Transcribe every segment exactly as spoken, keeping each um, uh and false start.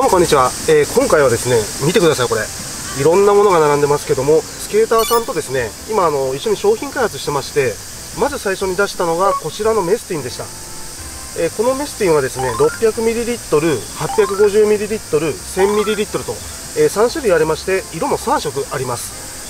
どうもこんにちは、えー、今回はですね、見てください。これいろんなものが並んでますけども、スケーターさんとですね、今あの一緒に商品開発してまして、まず最初に出したのがこちらのメスティンでした。えー、このメスティンはですね ろっぴゃくミリリットル、はっぴゃくごじゅうミリリットル、せんミリリットルと、えー、さん種類ありまして、色もさん色あります。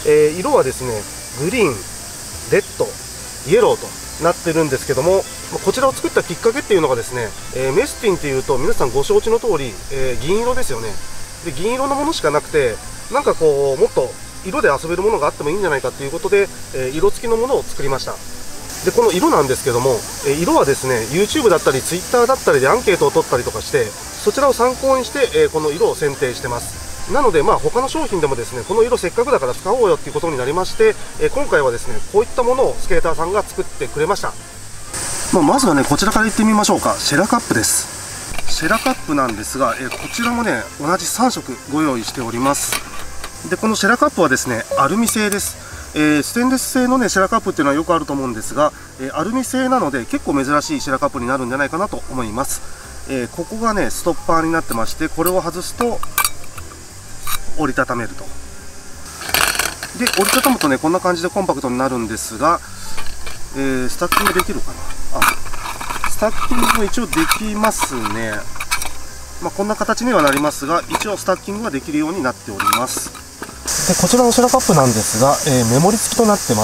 えー、色はですねグリーン、レッド、イエローとなってるんですけども、こちらを作ったきっかけっていうのがですね、えー、メスティンっていうと皆さんご承知の通り、えー、銀色ですよね。で銀色のものしかなくて、なんかこうもっと色で遊べるものがあってもいいんじゃないかということで、えー、色付きのものを作りました。でこの色なんですけども、えー、色はですね YouTube だったり Twitter だったりでアンケートを取ったりとかして、そちらを参考にして、えー、この色を選定してます。なので、まあ、他の商品でもですねこの色せっかくだから使おうよっていうことになりまして、えー、今回はですねこういったものをスケーターさんが作ってくれました。まあ、まずはねこちらからいってみましょうか。シェラカップです。シェラカップなんですが、えー、こちらもね同じさん色ご用意しております。でこのシェラカップはですねアルミ製です。えー、ステンレス製のねシェラカップっていうのはよくあると思うんですが、えー、アルミ製なので結構珍しいシェラカップになるんじゃないかなと思います。えー、ここがねストッパーになってまして、これを外すと折りたためると。で折りたたむとねこんな感じでコンパクトになるんですが、えー、スタッキングできるかな。あ、スタッキングも一応できますね。まあ、こんな形にはなりますが、一応スタッキングができるようになっております。でこちらのシェラカップなんですが、えー、メモリ付きとなってます。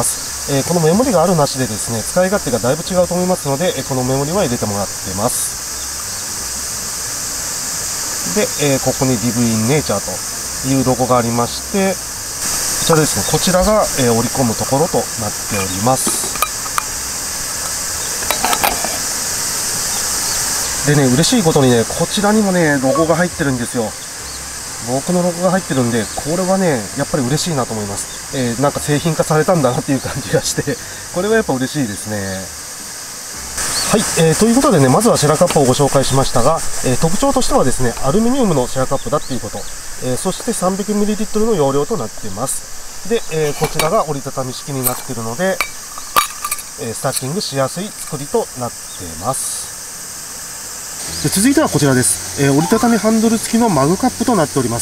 えー、このメモリがあるなしでですね使い勝手がだいぶ違うと思いますので、えー、このメモリは入れてもらってます。で、えー、ここに Live in Nature というロゴがありまして、こちらですね、こちらが、えー、折り込むところとなっております。でね、嬉しいことにね、こちらにもね、ロゴが入ってるんですよ。僕のロゴが入ってるんで、これはね、やっぱり嬉しいなと思います。えー、なんか製品化されたんだなっていう感じがして、これはやっぱ嬉しいですね。はい、えー、ということでね、まずはシェラカップをご紹介しましたが、えー、特徴としてはですね、アルミニウムのシェラカップだっていうこと、えー、そして さんびゃくミリリットル の容量となっています。で、えー、こちらが折りたたみ式になっているので、えー、スタッキングしやすい作りとなっています。で続いてはこちらです。えー、折りたたみハンドル付きのマグカップとなっております。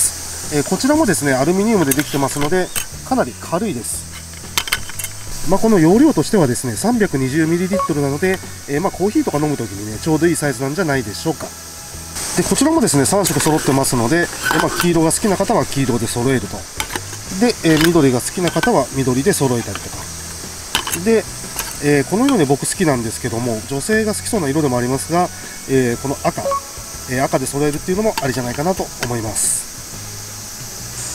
えー、こちらもですね、アルミニウムでできてますので、かなり軽いです。まあ、この容量としてはですね さんびゃくにじゅうミリリットル なので、えー、まあコーヒーとか飲むときにねちょうどいいサイズなんじゃないでしょうか。でこちらもですねさん色揃ってますので、えー、まあ黄色が好きな方は黄色で揃えると。で、えー、緑が好きな方は緑で揃えたりとかで、えー、この色ね僕好きなんですけども、女性が好きそうな色でもありますが、えー、この赤、えー、赤で揃えるっていうのもありじゃないかなと思います。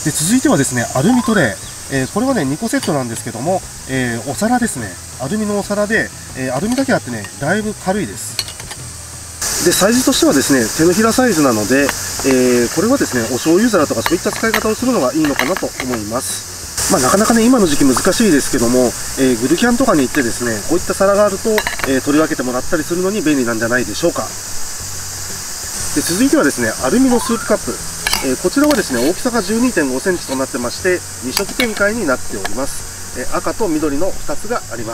で続いてはですねアルミトレー。えー、これはねにこセットなんですけども、えー、お皿ですね。アルミのお皿で、えー、アルミだけあってねだいぶ軽いです。でサイズとしてはですね手のひらサイズなので、えー、これはですねお醤油皿とかそういった使い方をするのがいいのかなと思います。まあ、なかなかね今の時期難しいですけども、えー、グルキャンとかに行ってですねこういった皿があると、えー、取り分けてもらったりするのに便利なんじゃないでしょうか。で続いてはですねアルミのスープカップ。えー、こちらはですね大きさが じゅうにてんごセンチとなってまして、に色展開になっております。えー、赤と緑のふたつがあります。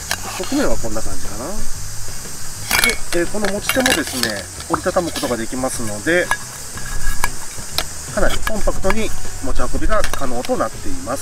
側面はこんな感じかな。で、えー、この持ち手もですね折りたたむことができますので、かなりコンパクトに持ち運びが可能となっています。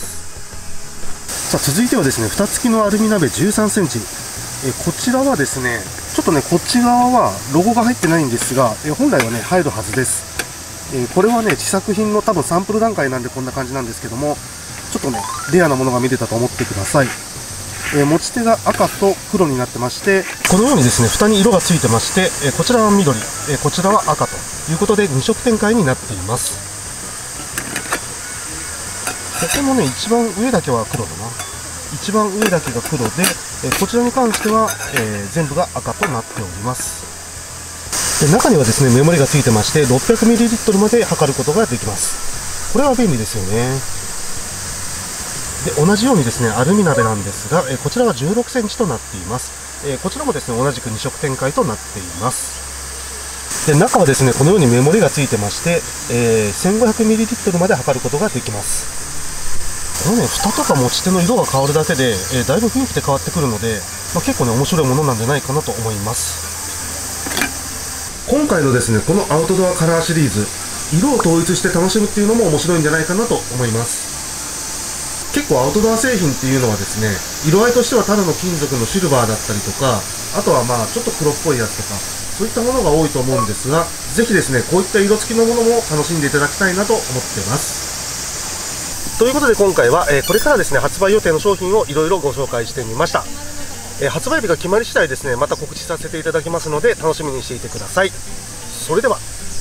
さあ続いてはですね蓋付きのアルミ鍋じゅうさんセンチ。えー、こちらはですねちょっとねこっち側はロゴが入ってないんですが、えー、本来はね入るはずです。えー、これはね試作品の多分サンプル段階なんでこんな感じなんですけども、ちょっとねレアなものが見れたと思ってください。えー、持ち手が赤と黒になってまして、このようにですね蓋に色がついてまして、えー、こちらは緑、えー、こちらは赤ということでに色展開になっています。ここのね一番上だけは黒だな。一番上だけが黒で、えー、こちらに関しては、えー、全部が赤となっております。で中にはですねメモリがついてまして ろっぴゃくミリリットル まで測ることができます。これは便利ですよね。で同じようにですねアルミ鍋なんですが、えこちらはじゅうろくセンチとなっています。えこちらもですね同じくに色展開となっています。で中はですねこのようにメモリがついてまして、えー、せんごひゃくミリリットル まで測ることができます。このね蓋とか持ち手の色が変わるだけで、えー、だいぶ雰囲気で変わってくるので、まあ、結構ね面白いものなんじゃないかなと思います。 今回のですね、このアウトドアカラーシリーズ、色を統一して楽しむっていうのも面白いんじゃないかなと思います。結構アウトドア製品っていうのはですね、色合いとしてはただの金属のシルバーだったりとか、あとはまあちょっと黒っぽいやつとか、そういったものが多いと思うんですが、ぜひですね、こういった色付きのものも楽しんでいただきたいなと思ってます。ということで今回は、えー、これからですね、発売予定の商品をいろいろご紹介してみました。えー、発売日が決まり次第ですね、また告知させていただきますので、楽しみにしていてください。それでは。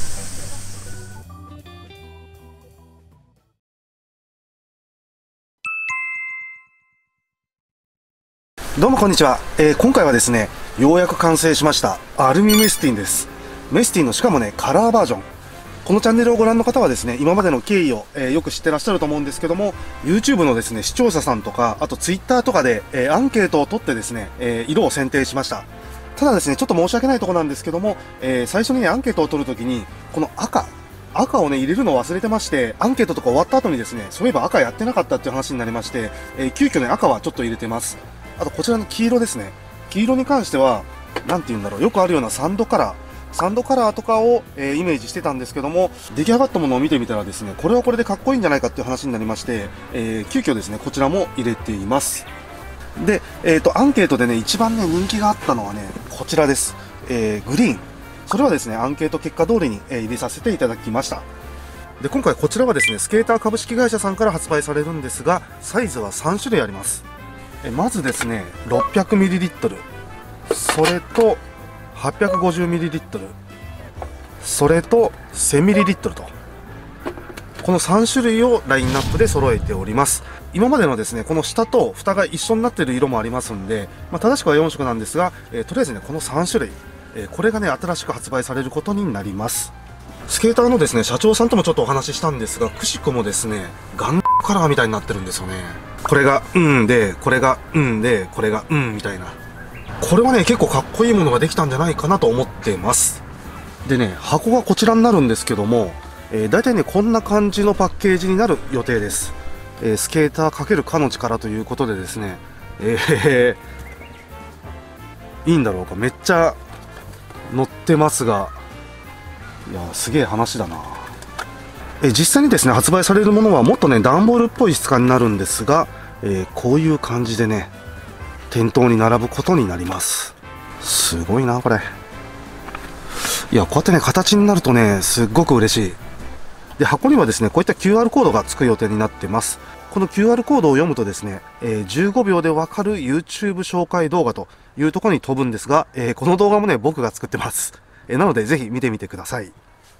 どうもこんにちは、えー、今回はですね、ようやく完成しましたアルミメスティンです。メスティンのしかもね、カラーバージョン。このチャンネルをご覧の方はですね、今までの経緯を、えー、よく知ってらっしゃると思うんですけども、 YouTube のですね、視聴者さんとか、あと Twitter とかで、えー、アンケートを取ってですね、えー、色を選定しました。ただですね、ちょっと申し訳ないところなんですけども、えー、最初にね、アンケートを取るときにこの赤赤をね、入れるのを忘れてまして、アンケートとか終わった後にですね、そういえば赤やってなかったっていう話になりまして、えー、急遽ね、赤はちょっと入れてます。あとこちらの黄色ですね。黄色に関しては、なんて言うんだろう、よくあるようなサンドカラー、サンドカラーとかを、えー、イメージしてたんですけども、出来上がったものを見てみたらですね、これはこれでかっこいいんじゃないかっていう話になりまして、えー、急遽ですね、こちらも入れています。で、えーと、アンケートでね、一番ね、人気があったのはね、こちらです。えー、グリーン。それはですね、アンケート結果通りに、えー、入れさせていただきました。で、今回こちらはですね、スケーター株式会社さんから発売されるんですが、サイズはさん種類あります。えまずですね、ろっぴゃくミリリットル、それと はっぴゃくごじゅうミリリットル、それと せんミリリットルと、このさん種類をラインナップで揃えております。今までのですね、この下と蓋が一緒になっている色もありますんで、まあ、正しくはよん色なんですが、えー、とりあえずね、このさん種類、えー、これがね、新しく発売されることになります。スケーターのですね、社長さんともちょっとお話ししたんですが、くしくもですね、ガンカラーみたいになってるんですよね。これがうんで、これがうんで、これがうんみたいな。これはね、結構かっこいいものができたんじゃないかなと思ってます。でね、箱がこちらになるんですけども、えー、大体ね、こんな感じのパッケージになる予定です。えー、スケーター×かの力ということでですね、えー、いいんだろうか、めっちゃ乗ってますが、いやすげえ話だな。え実際にですね、発売されるものはもっとね、段ボールっぽい質感になるんですが、えー、こういう感じでね、店頭に並ぶことになります。すごいなこれ。いや、こうやってね、形になるとね、すっごく嬉しい。で、箱にはですね、こういった キューアール コードが付く予定になってます。この キューアール コードを読むとですね、えー、じゅうごびょうでわかる YouTube 紹介動画というところに飛ぶんですが、えー、この動画もね、僕が作ってます。えー、なのでぜひ見てみてください。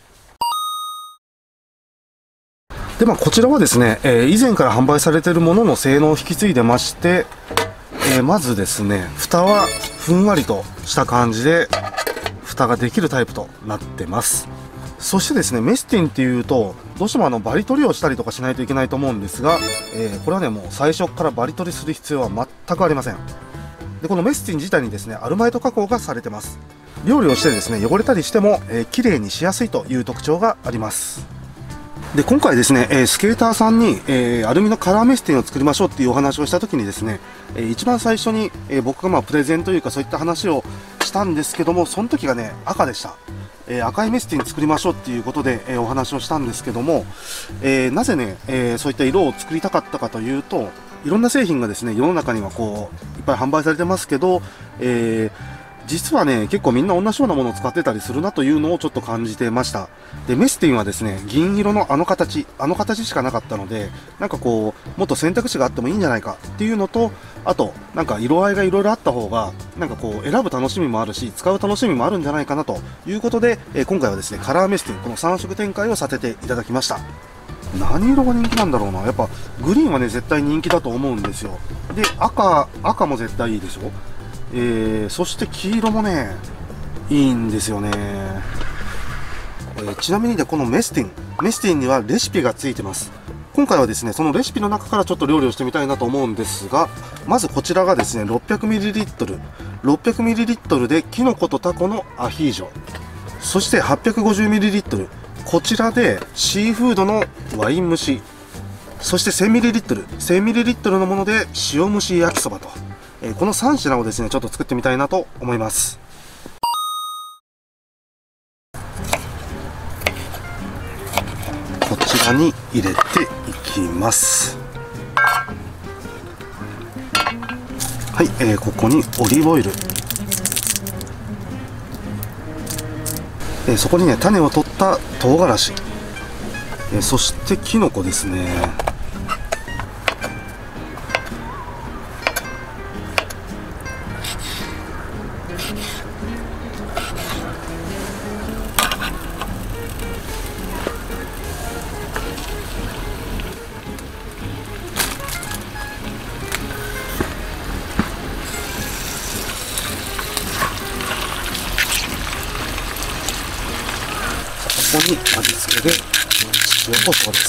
で、まあ、こちらはですね、えー、以前から販売されているものの性能を引き継いでまして、えー、まずですね、蓋はふんわりとした感じで蓋ができるタイプとなってます。そしてですね、メスティンっていうとどうしてもあのバリ取りをしたりとかしないといけないと思うんですが、えー、これはね、もう最初からバリ取りする必要は全くありません。で、このメスティン自体にですね、アルマイト加工がされてます。料理をしてですね、汚れたりしても、えー、綺麗にしやすいという特徴があります。で、今回ですね、えー、スケーターさんに、えー、アルミのカラーメスティンを作りましょうっていうお話をした時にですね、えー、一番最初に、えー、僕がまあプレゼンというかそういった話をしたんですけども、その時がね、赤でした。えー、赤いメスティン作りましょうっていうことで、えー、お話をしたんですけども、えー、なぜね、えー、そういった色を作りたかったかというと、いろんな製品がですね、世の中にはこういっぱい販売されてますけど、えー実はね、結構みんな同じようなものを使ってたりするなというのをちょっと感じてました。で、メスティンはですね、銀色のあの形、あの形しかなかったので、なんかこう、もっと選択肢があってもいいんじゃないかっていうのと、あと、なんか色合いがいろいろあった方が、なんかこう、選ぶ楽しみもあるし、使う楽しみもあるんじゃないかなということで、えー、今回はですね、カラーメスティン、このさん色展開をさせていただきました。何色が人気なんだろうな。やっぱ、グリーンはね、絶対人気だと思うんですよ。で、赤、赤も絶対いいでしょ。えー、そして黄色もね、いいんですよね。えー、ちなみにね、このメスティン、メスティンにはレシピがついてます。今回はですね、そのレシピの中からちょっと料理をしてみたいなと思うんですが、まずこちらがですね、ろっぴゃくミリリットル、ろっぴゃくミリリットルでキノコとタコのアヒージョ、そして はっぴゃくごじゅうミリリットル、こちらでシーフードのワイン蒸し、そして せんミリリットル、せんミリリットルのもので塩蒸し焼きそばと、このさん品をですね、ちょっと作ってみたいなと思います。 皿に入れていきます。はい、えー、ここにオリーブオイル、えー、そこにね種を取った唐辛子、えー、そしてきのこですね。ここに味付けで塩コショウです。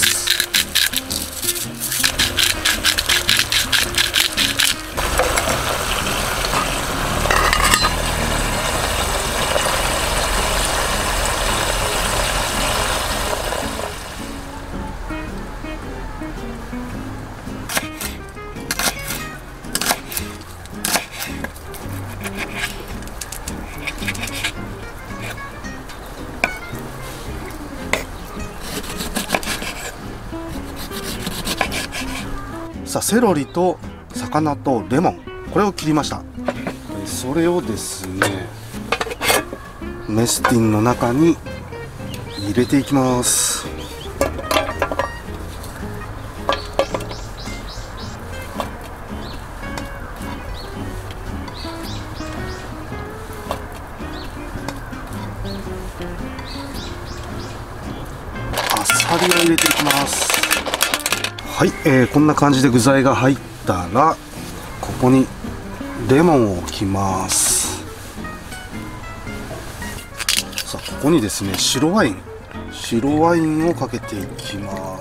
さあ、セロリと魚とレモン、これを切りました。それをですねメスティンの中に入れていきます。あさりを入れていきます。はい、えー、こんな感じで具材が入ったらここにレモンを置きます。さあ、ここにですね白ワイン白ワインをかけていきます。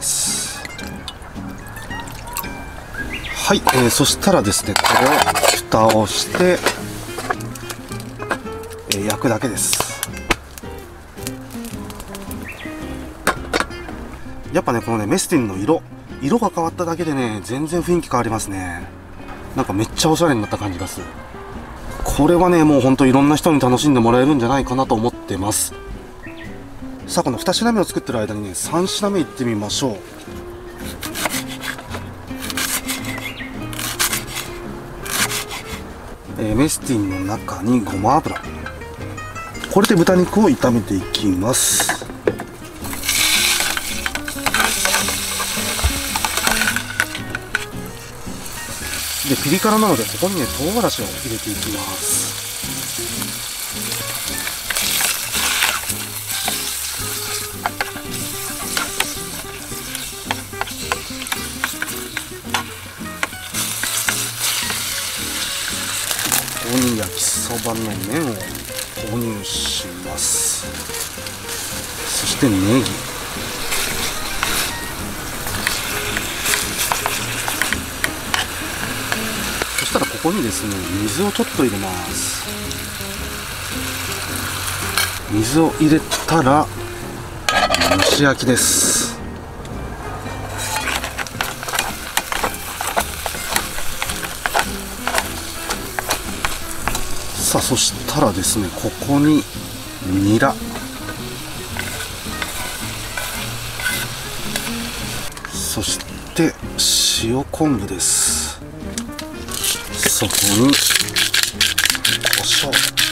はい、えー、そしたらですねこれを蓋をして、えー、焼くだけです。やっぱねこのねメスティンの色色が変わっただけでね全然雰囲気変わりますね。なんかめっちゃおしゃれになった感じがする。これはねもうほんといろんな人に楽しんでもらえるんじゃないかなと思ってます。さあ、このに品目を作ってる間にねさん品目いってみましょう。えー、メスティンの中にごま油、これで豚肉を炒めていきます。でピリ辛なのでここにね唐辛子を入れていきます。ここに焼きそばの麺を投入します。そしてネギ、そしたらここにですね水をちょっと入れます。水を入れたら蒸し焼きです。さあ、そしたらですねここにニラ、そして塩昆布です。そこに胡椒。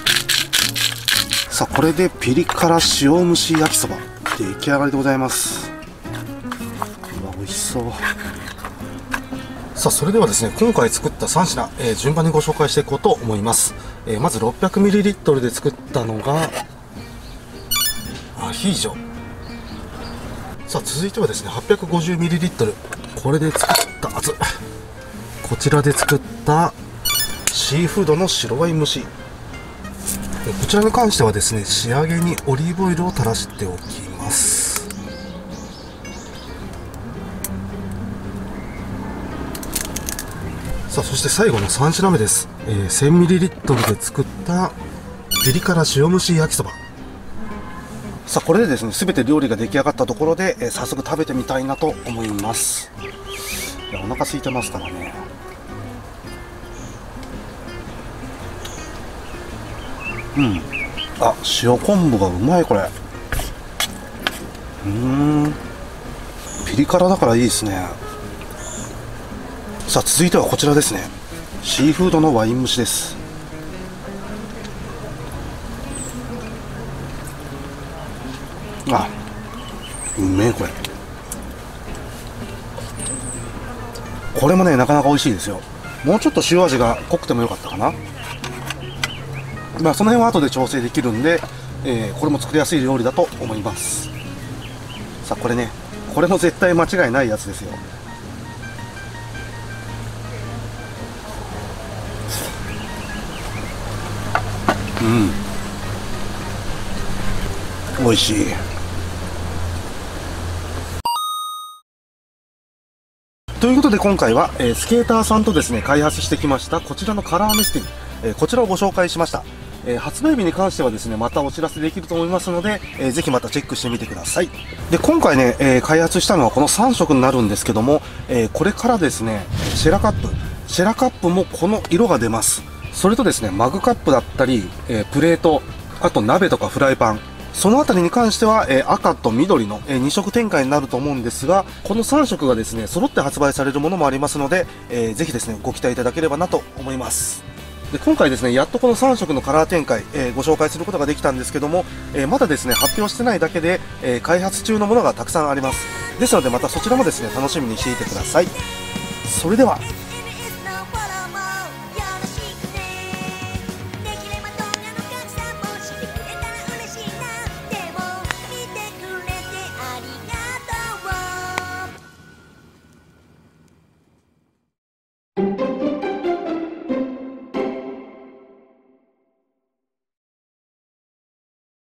さあ、これでピリ辛塩蒸し焼きそば出来上がりでございます。うわ、美味しそう。さあ、それではですね今回作ったさん品、えー、順番にご紹介していこうと思います。えー、まず ろっぴゃくミリリットル で作ったのがアヒージョ。さあ、続いてはですね はっぴゃくごじゅうミリリットル、 これで作ったあずこちらで作ったシーフードの白ワイン蒸し。こちらに関してはですね仕上げにオリーブオイルを垂らしておきます。さあ、そして最後のさん品目です。えー、せんミリリットル で作ったピリ辛塩蒸し焼きそば。さあ、これでですね全て料理が出来上がったところで、えー、早速食べてみたいなと思います。いや、お腹空いてますからね。うん、あ、塩昆布がうまい。これうーんピリ辛だからいいですね。さあ続いてはこちらですね。シーフードのワイン蒸しです。あ、うめえこれ。これもねなかなか美味しいですよ。もうちょっと塩味が濃くてもよかったかな。まあその辺は後で調整できるんで、えー、これも作りやすい料理だと思います。さあこれね、これも絶対間違いないやつですよ。うん、美味しい。ということで今回は、えー、スケーターさんとですね開発してきましたこちらのカラーメスティン、えー、こちらをご紹介しました。えー、発売日に関してはですねまたお知らせできると思いますので、えー、ぜひまたチェックしてみてください。で今回ね、えー、開発したのはこのさん色になるんですけども、えー、これからですねシェラカップシェラカップもこの色が出ます。それとですねマグカップだったり、えー、プレート、あと鍋とかフライパン、そのあたりに関しては、えー、赤と緑の、えー、に色展開になると思うんですが、このさん色がですね揃って発売されるものもありますので、えー、ぜひですねご期待いただければなと思います。で今回ですねやっとこのさん色のカラー展開、えー、ご紹介することができたんですけども、えー、まだですね発表してないだけで、えー、開発中のものがたくさんあります。ですのでまたそちらもですね楽しみにしていてください。それでは。